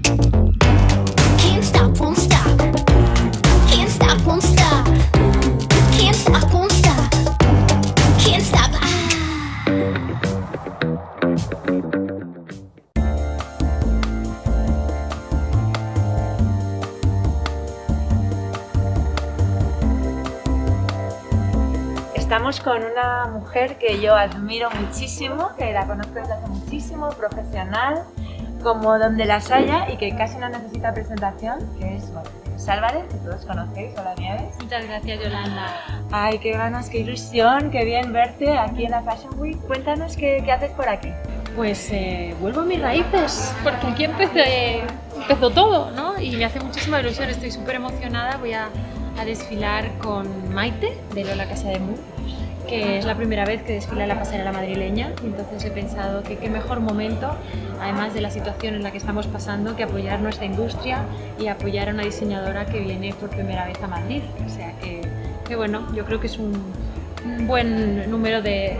Can't stop, won't stop. Can't stop, won't stop. Can't stop, won't stop. Can't stop. Estamos con una mujer que yo admiro muchísimo, que la conozco desde hace muchísimo, profesional, como donde las haya y que casi no necesita presentación, que es Nieves Álvarez, que todos conocéis. Hola Nieves. Muchas gracias, Yolanda. Ay, qué ganas, qué ilusión, qué bien verte aquí en la Fashion Week. Cuéntanos qué haces por aquí. Pues vuelvo a mis raíces, porque aquí empezó todo, ¿no? Y me hace muchísima ilusión, estoy súper emocionada. Voy a desfilar con Maite, de Lola Casademur, que es la primera vez que desfila en la pasarela madrileña. Entonces he pensado que qué mejor momento, además de la situación en la que estamos pasando, que apoyar nuestra industria y apoyar a una diseñadora que viene por primera vez a Madrid. O sea que bueno, yo creo que es un buen número de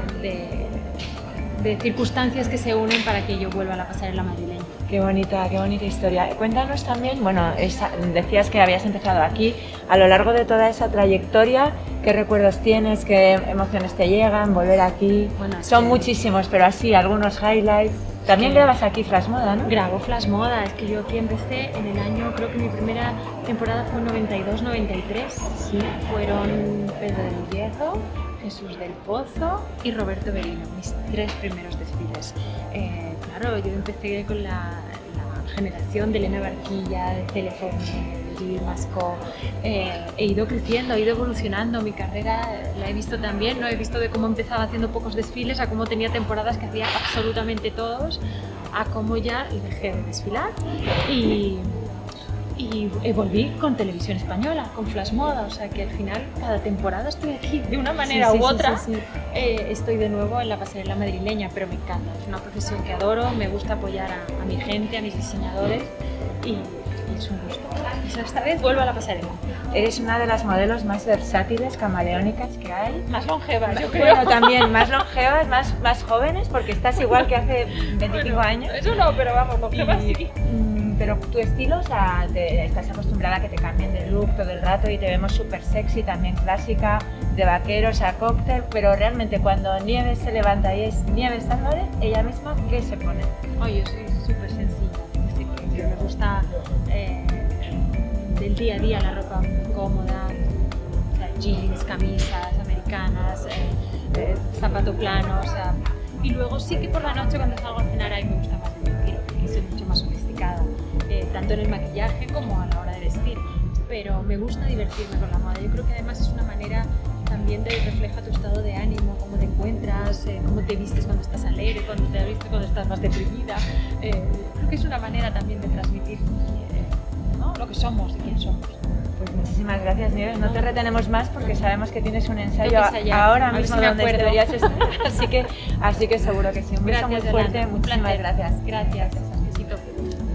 circunstancias que se unen para que yo vuelva a la pasarela madrileña. Qué bonita historia. Cuéntanos también, bueno, decías que habías empezado aquí, a lo largo de toda esa trayectoria, ¿qué recuerdos tienes? ¿Qué emociones te llegan? Volver aquí. Bueno, son muchísimos, pero así, algunos highlights. También grabas aquí Flash Moda, ¿no? Grabo Flash Moda, es que yo aquí empecé en el año, creo que mi primera temporada fue en 92-93. Sí. Fueron Pedro del Hierro, Jesús del Pozo y Roberto Berino, mis 3 primeros desfiles. Claro, yo empecé con la generación de Elena Barquilla, de Teleforme, de Gilles Mascó. He ido creciendo, he ido evolucionando mi carrera, la he visto también, ¿no? He visto de cómo empezaba haciendo pocos desfiles a cómo tenía temporadas que hacía absolutamente todos, a cómo ya dejé de desfilar y volví con Televisión Española, con Flash Moda, o sea que al final cada temporada estoy aquí de una manera u otra. Estoy de nuevo en la pasarela madrileña, pero me encanta, es una profesión que adoro, me gusta apoyar a mi gente, a mis diseñadores y es un gusto. Esta vez vuelvo a la pasarela. Eres una de las modelos más versátiles, camaleónicas que hay. Más longevas, yo creo. Bueno, también más longevas, más jóvenes, porque estás igual que hace 25 años. Eso no, pero vamos, longevas sí. Pero tu estilo, o sea, estás acostumbrada a que te cambien de look todo el rato y te vemos súper sexy, también clásica, de vaqueros a cóctel, pero realmente cuando Nieves se levanta y es Nieves Álvarez, ella misma, ¿qué se pone? Yo soy súper sencilla, desde que me gusta del día a día la ropa cómoda, o sea, jeans, camisas americanas, zapato plano, o sea, y luego sí que por la noche cuando salgo a cenar ahí me gusta más divertir, porque soy mucho más sofisticada. Tanto en el maquillaje como a la hora de vestir, pero me gusta divertirme con la moda. Yo creo que además es una manera también de reflejar tu estado de ánimo, cómo te encuentras, cómo te vistes cuando estás alegre, cuando te vistes cuando estás más deprimida. Creo que es una manera también de transmitir ¿no? lo que somos y quién somos. Pues muchísimas gracias, Nieves. No te retenemos más porque sabemos que tienes un ensayo ahora mismo donde deberías estar, así que seguro que sí. Un beso muy fuerte, muchísimas gracias. Gracias. Besito.